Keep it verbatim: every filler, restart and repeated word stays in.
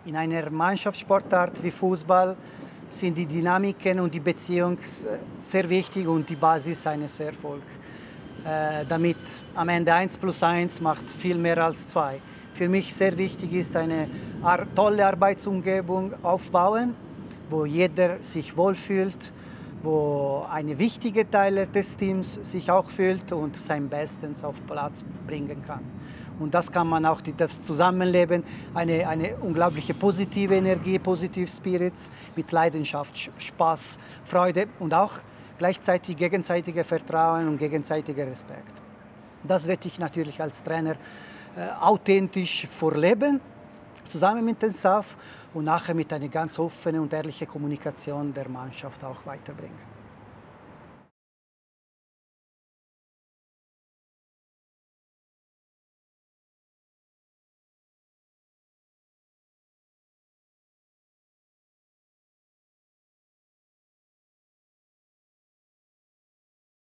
In einer Mannschaftssportart wie Fußball sind die Dynamiken und die Beziehungen sehr wichtig und die Basis eines Erfolgs. Äh, damit am Ende eins plus eins macht viel mehr als zwei. Für mich sehr wichtig ist eine ar tolle Arbeitsumgebung aufbauen, wo jeder sich wohlfühlt, wo ein wichtiger Teil des Teams sich auch fühlt und sein Bestes auf Platz bringen kann. Und das kann man auch, das Zusammenleben, eine, eine unglaubliche positive Energie, positive Spirits mit Leidenschaft, Spaß, Freude und auch gleichzeitig gegenseitiges Vertrauen und gegenseitiger Respekt. Das werde ich natürlich als Trainer äh, authentisch vorleben, zusammen mit dem Staff und nachher mit einer ganz offenen und ehrlichen Kommunikation der Mannschaft auch weiterbringen.